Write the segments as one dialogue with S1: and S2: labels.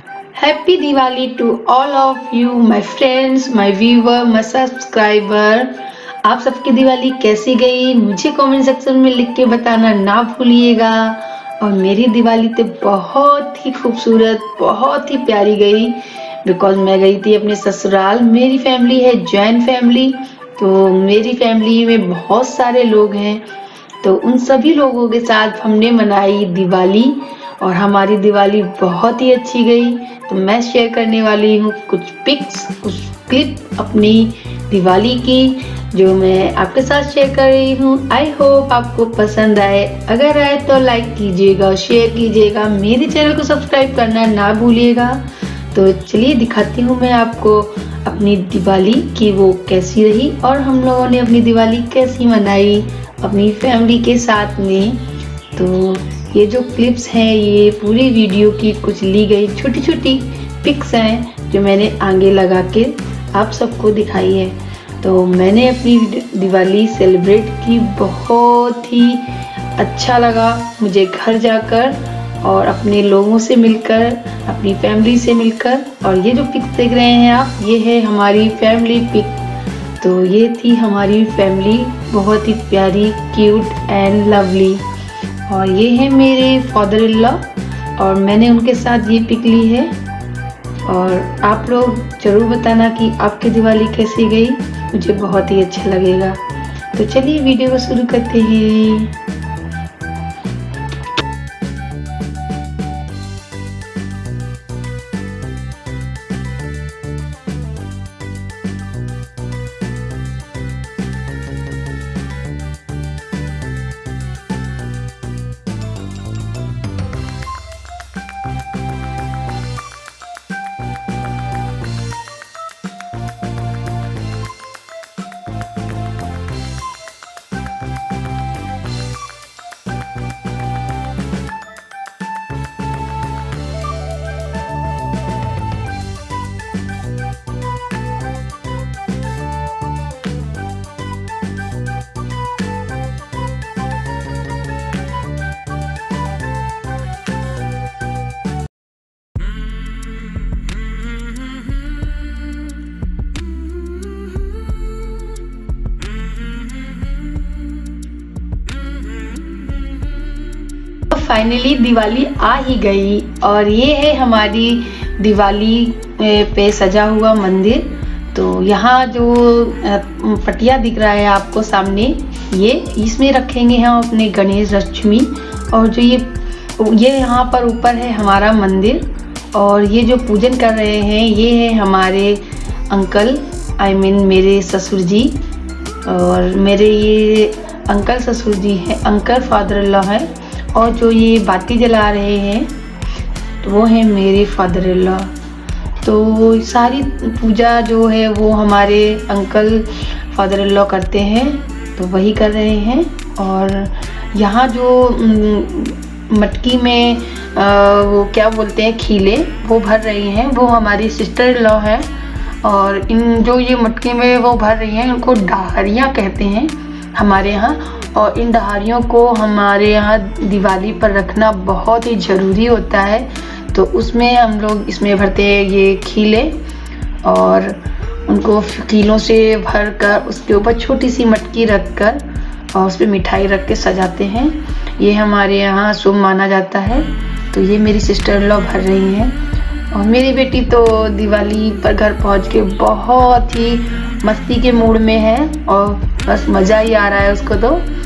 S1: Happy Diwali to all of you, my friends, my viewer, my subscriber। आप सबकी दिवाली कैसी गई मुझे कमेंट सेक्शन में लिख के बताना ना भूलिएगा। और मेरी दिवाली तो बहुत ही खूबसूरत, बहुत ही प्यारी गई, बिकॉज मैं गई थी अपने ससुराल। मेरी फैमिली है जॉइंट फैमिली, तो मेरी फैमिली में बहुत सारे लोग हैं, तो उन सभी लोगों के साथ हमने मनाई दिवाली और हमारी दिवाली बहुत ही अच्छी गई। तो मैं शेयर करने वाली हूँ कुछ पिक्स, कुछ क्लिप अपनी दिवाली की, जो मैं आपके साथ शेयर कर रही हूँ। आई होप आपको पसंद आए। अगर आए तो लाइक कीजिएगा, शेयर कीजिएगा, मेरे चैनल को सब्सक्राइब करना ना भूलिएगा। तो चलिए दिखाती हूँ मैं आपको अपनी दिवाली कि वो कैसी रही और हम लोगों ने अपनी दिवाली कैसी मनाई अपनी फैमिली के साथ में। तो ये जो क्लिप्स हैं ये पूरी वीडियो की कुछ ली गई छोटी छोटी पिक्स हैं जो मैंने आगे लगा के आप सबको दिखाई है। तो मैंने अपनी दिवाली सेलिब्रेट की, बहुत ही अच्छा लगा मुझे घर जाकर और अपने लोगों से मिलकर, अपनी फैमिली से मिलकर। और ये जो पिक्स देख रहे हैं आप, ये है हमारी फैमिली पिक। तो ये थी हमारी फैमिली, बहुत ही प्यारी, क्यूट एंड लवली। और ये है मेरे फादर इन लॉ और मैंने उनके साथ ये पिक ली है। और आप लोग ज़रूर बताना कि आपकी दिवाली कैसी गई, मुझे बहुत ही अच्छा लगेगा। तो चलिए वीडियो को शुरू करते हैं। फाइनली दिवाली आ ही गई और ये है हमारी दिवाली पे सजा हुआ मंदिर। तो यहाँ जो पटिया दिख रहा है आपको सामने, ये इसमें रखेंगे हम अपने गणेश लक्ष्मी। और जो ये यहाँ पर ऊपर है हमारा मंदिर। और ये जो पूजन कर रहे हैं ये है हमारे अंकल, आई मीन मेरे ससुर जी। और मेरे ये अंकल ससुर जी हैं, अंकल फादर इन लॉ है। और जो ये बाती जला रहे हैं तो वो है मेरे फादर इन लॉ। तो सारी पूजा जो है वो हमारे अंकल फादर इन लॉ करते हैं, तो वही कर रहे हैं। और यहाँ जो मटकी में वो क्या बोलते हैं, खीले, वो भर रही हैं, वो हमारी सिस्टर इन लॉ है। और इन जो ये मटकी में वो भर रही हैं इनको डहारियाँ कहते हैं हमारे यहाँ। और इन डहारियों को हमारे यहाँ दिवाली पर रखना बहुत ही ज़रूरी होता है। तो उसमें हम लोग इसमें भरते हैं ये खीले और उनको खीलों से भर कर उसके ऊपर छोटी सी मटकी रख कर और उस पर मिठाई रख के सजाते हैं। ये हमारे यहाँ शुभ माना जाता है। तो ये मेरी सिस्टर इन लॉ भर रही हैं। और मेरी बेटी तो दिवाली पर घर पहुँच के बहुत ही मस्ती के मूड में है और बस मज़ा ही आ रहा है उसको।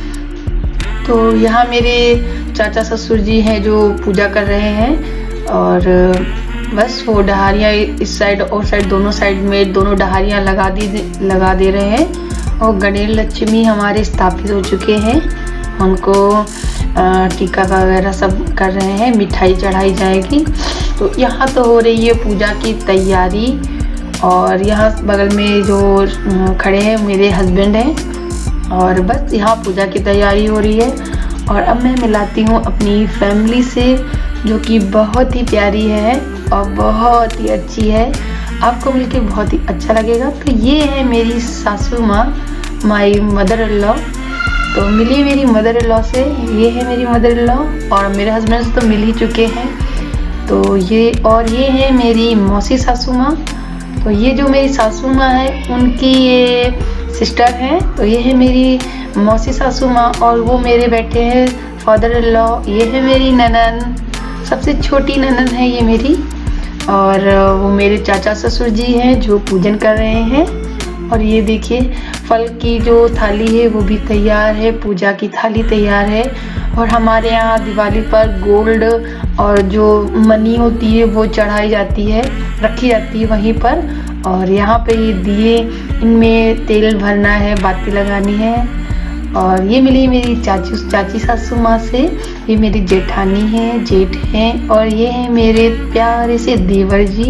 S1: तो यहाँ मेरे चाचा ससुर जी हैं जो पूजा कर रहे हैं। और बस वो डहारियाँ इस साइड और साइड, दोनों साइड में दोनों डहारियाँ लगा दे रहे हैं। और गणेश लक्ष्मी हमारे स्थापित हो चुके हैं, उनको टीका वगैरह सब कर रहे हैं, मिठाई चढ़ाई जाएगी। तो यहाँ तो हो रही है पूजा की तैयारी। और यहाँ बगल में जो खड़े हैं मेरे हस्बैंड हैं। और बस यहाँ पूजा की तैयारी हो रही है। और अब मैं मिलाती हूँ अपनी फैमिली से, जो कि बहुत ही प्यारी है और बहुत ही अच्छी है। आपको मिलके बहुत ही अच्छा लगेगा। तो ये है मेरी सासू माँ, माई मदर इन लॉ। तो मिली मेरी मदर इन लॉ से, ये है मेरी मदर इन लॉ। और मेरे हस्बैंड से तो मिल ही चुके हैं। तो ये है मेरी मौसी सासू माँ। तो ये जो मेरी सासू माँ है उनकी ये सिस्टर है। तो ये है मेरी मौसी सासू माँ और वो मेरे बेटे हैं फादर इन लॉ। ये है मेरी ननन, सबसे छोटी ननन है ये मेरी। और वो मेरे चाचा ससुर जी हैं जो पूजन कर रहे हैं। और ये देखिए फल की जो थाली है वो भी तैयार है, पूजा की थाली तैयार है। और हमारे यहाँ दिवाली पर गोल्ड और जो मनी होती है वो चढ़ाई जाती है, रखी जाती है वहीं पर। और यहाँ पे ये दिए, इनमें तेल भरना है, बाती लगानी है। और ये मिली मेरी चाची सासू माँ से। ये मेरी जेठानी है, जेठ हैं। और ये है मेरे प्यारे से देवर जी,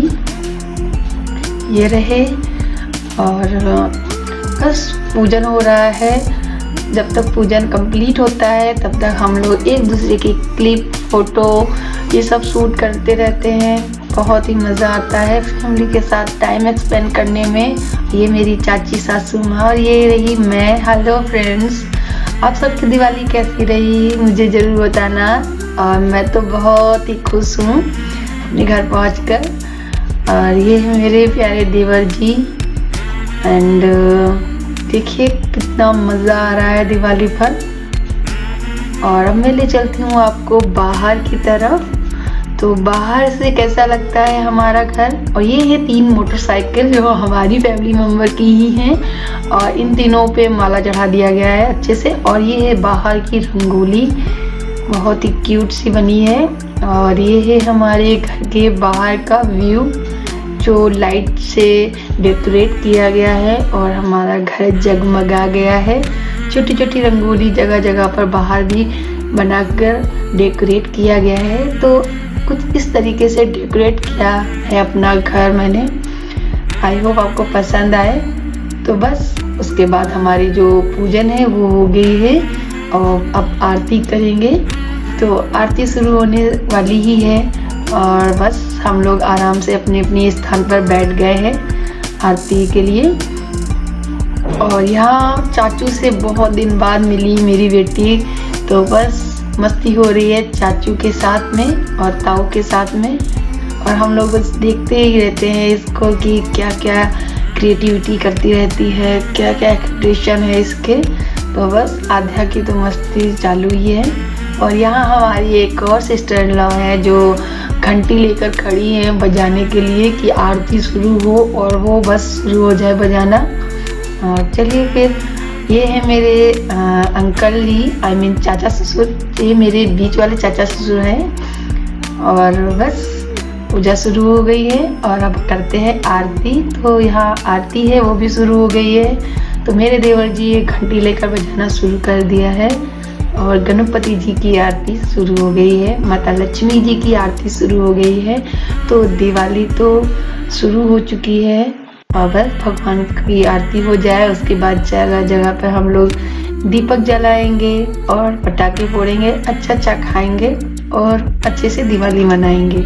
S1: ये रहे। और बस पूजन हो रहा है। जब तक पूजन कंप्लीट होता है तब तक हम लोग एक दूसरे की क्लिप, फोटो ये सब शूट करते रहते हैं। बहुत ही मज़ा आता है फैमिली के साथ टाइम स्पेंड करने में। ये मेरी चाची सासू माँ और ये रही मैं। हेलो फ्रेंड्स, आप सबकी दिवाली कैसी रही मुझे ज़रूर बताना। और मैं तो बहुत ही खुश हूँ अपने घर पहुँचकर। और ये है मेरे प्यारे देवर जी। एंड देखिए कितना मज़ा आ रहा है दिवाली पर। और अब मैं ले चलती हूँ आपको बाहर की तरफ। तो बाहर से कैसा लगता है हमारा घर। और ये है 3 मोटरसाइकिल जो हमारी फैमिली मेम्बर की ही हैं। और इन तीनों पे माला चढ़ा दिया गया है अच्छे से। और ये है बाहर की रंगोली, बहुत ही क्यूट सी बनी है। और ये है हमारे घर के बाहर का व्यू जो लाइट से डेकोरेट किया गया है। और हमारा घर जगमगा गया है। छोटी छोटी रंगोली जगह जगह पर बाहर भी बनाकर डेकोरेट किया गया है। तो कुछ इस तरीके से डेकोरेट किया है अपना घर मैंने। आई होप आपको पसंद आए। तो बस उसके बाद हमारी जो पूजन है वो हो गई है और अब आरती करेंगे। तो आरती शुरू होने वाली ही है और बस हम लोग आराम से अपने अपने स्थान पर बैठ गए हैं आरती के लिए। और यहाँ चाचू से बहुत दिन बाद मिली मेरी बेटी। तो बस मस्ती हो रही है चाचू के साथ में और ताऊ के साथ में। और हम लोग बस देखते ही रहते हैं इसको कि क्या क्या क्रिएटिविटी करती रहती है, क्या क्या एक्सप्रेशन है इसके। तो बस आध्या की तो मस्ती चालू ही है। और यहाँ हमारी एक और सिस्टर इन लॉ है जो घंटी लेकर खड़ी है बजाने के लिए कि आरती शुरू हो और वो बस शुरू हो जाए बजाना। और चलिए फिर ये है मेरे अंकल ही, आई मीन चाचा ससुर। ये मेरे बीच वाले चाचा ससुर हैं। और बस पूजा शुरू हो गई है और अब करते हैं आरती। तो यहाँ आरती है वो भी शुरू हो गई है। तो मेरे देवर जी ये घंटी लेकर बजाना शुरू कर दिया है। और गणपति जी की आरती शुरू हो गई है, माता लक्ष्मी जी की आरती शुरू हो गई है। तो दिवाली तो शुरू हो चुकी है और बस भगवान की आरती हो जाए उसके बाद जगह जगह पर हम लोग दीपक जलाएंगे और पटाखे फोड़ेंगे, अच्छा खाएंगे और अच्छे से दिवाली मनाएंगे।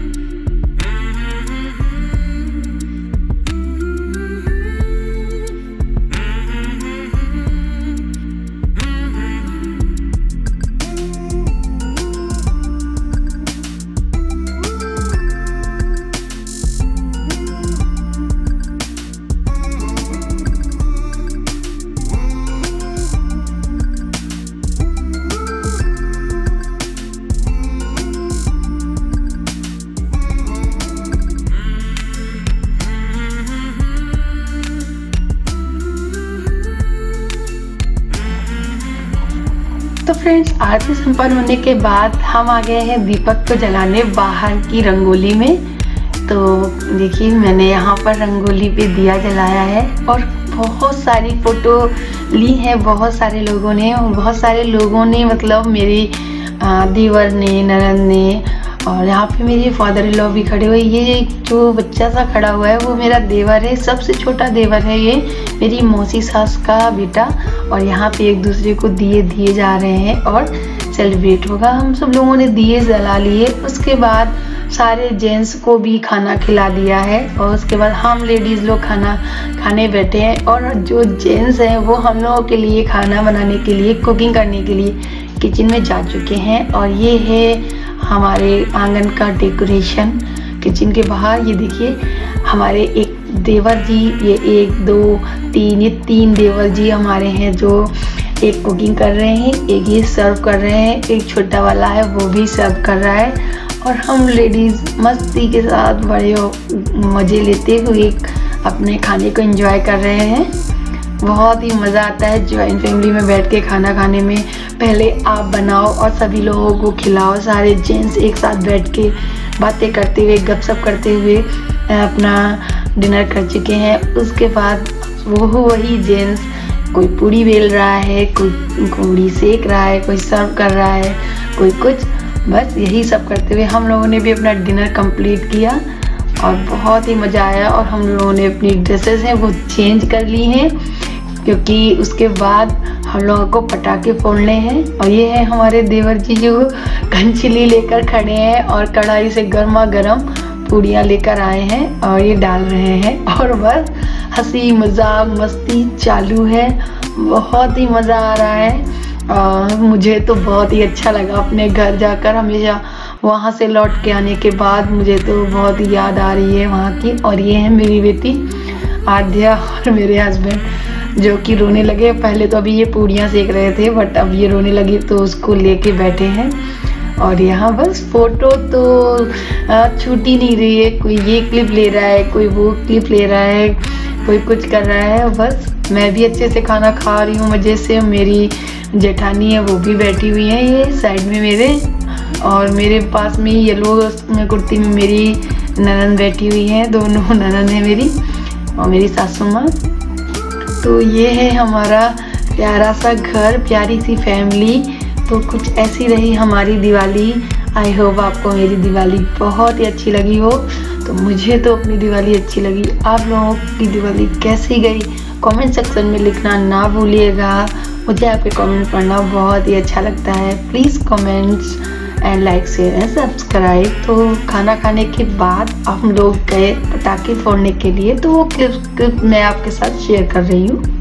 S1: तो फ्रेंड्स आरती संपन्न होने के बाद हम आ गए हैं दीपक को जलाने बाहर की रंगोली में। तो देखिए मैंने यहाँ पर रंगोली पे दिया जलाया है और बहुत सारी फ़ोटो ली है बहुत सारे लोगों ने मतलब मेरी देवर ने, ननद ने। और यहाँ पे मेरे फादर इन लॉ भी खड़े हुए। ये जो बच्चा सा खड़ा हुआ है वो मेरा देवर है, सबसे छोटा देवर है ये, मेरी मौसी सास का बेटा। और यहाँ पे एक दूसरे को दिए जा रहे हैं और सेलिब्रेट होगा। हम सब लोगों ने दिए जला लिए। उसके बाद सारे जेंट्स को भी खाना खिला दिया है और उसके बाद हम लेडीज़ लोग खाना खाने बैठे हैं। और जो जेंट्स हैं वो हम लोगों के लिए खाना बनाने के लिए, कुकिंग करने के लिए किचन में जा चुके हैं। और ये है हमारे आंगन का डेकोरेशन। किचन के बाहर ये देखिए हमारे एक देवर जी, ये 1 2 3 ये 3 देवर जी हमारे हैं जो एक कुकिंग कर रहे हैं, एक ये सर्व कर रहे हैं, एक छोटा वाला है वो भी सर्व कर रहा है और हम लेडीज़ मस्ती के साथ बड़े मज़े लेते हुए अपने खाने को एंजॉय कर रहे हैं। बहुत ही मज़ा आता है जॉइंट फैमिली में बैठ के खाना खाने में। पहले आप बनाओ और सभी लोगों को खिलाओ, सारे जेंट्स एक साथ बैठ के बातें करते हुए गपशप करते हुए अपना डिनर कर चुके हैं। उसके बाद वही जेंट्स कोई पूड़ी बेल रहा है, कोई पूड़ी सेक रहा है, कोई सर्व कर रहा है, कोई कुछ, बस यही सब करते हुए हम लोगों ने भी अपना डिनर कंप्लीट किया और बहुत ही मज़ा आया। और हम लोगों ने अपनी ड्रेसेस हैं वो चेंज कर ली हैं क्योंकि उसके बाद हम लोगों को पटाखे फोड़ने हैं। और ये है हमारे देवर जी जो घंचिली लेकर खड़े हैं और कढ़ाई से गर्मा गर्म पूड़ियाँ लेकर आए हैं और ये डाल रहे हैं और बस हंसी मजाक मस्ती चालू है। बहुत ही मज़ा आ रहा है। मुझे तो बहुत ही अच्छा लगा अपने घर जाकर। हमेशा वहाँ से लौट के आने के बाद मुझे तो बहुत ही याद आ रही है वहाँ की। और ये है मेरी बेटी आद्या और मेरे हस्बैंड जो कि रोने लगे। पहले तो अभी ये पूड़ियाँ सेक रहे थे बट अब ये रोने लगी तो उसको लेके बैठे हैं। और यहाँ बस फ़ोटो तो छूट ही नहीं रही है, कोई ये क्लिप ले रहा है, कोई वो क्लिप ले रहा है, कोई कुछ कर रहा है। बस मैं भी अच्छे से खाना खा रही हूँ मज़े से। मेरी जेठानी है वो भी बैठी हुई है ये साइड में मेरे, और मेरे पास में येलो कुर्ती में मेरी ननद बैठी हुई है। दोनों ननद है मेरी और मेरी सासू माँ। तो ये है हमारा प्यारा सा घर, प्यारी सी फैमिली। तो कुछ ऐसी रही हमारी दिवाली। आई होप आपको मेरी दिवाली बहुत ही अच्छी लगी हो। तो मुझे तो अपनी दिवाली अच्छी लगी। आप लोगों की दिवाली कैसी गई कमेंट सेक्शन में लिखना ना भूलिएगा। मुझे आपके कमेंट पढ़ना बहुत ही अच्छा लगता है। Please comments and like share and subscribe. तो खाना खाने के बाद हम लोग गए पटाखे फोड़ने के लिए, तो वो क्लिप मैं आपके साथ शेयर कर रही हूँ।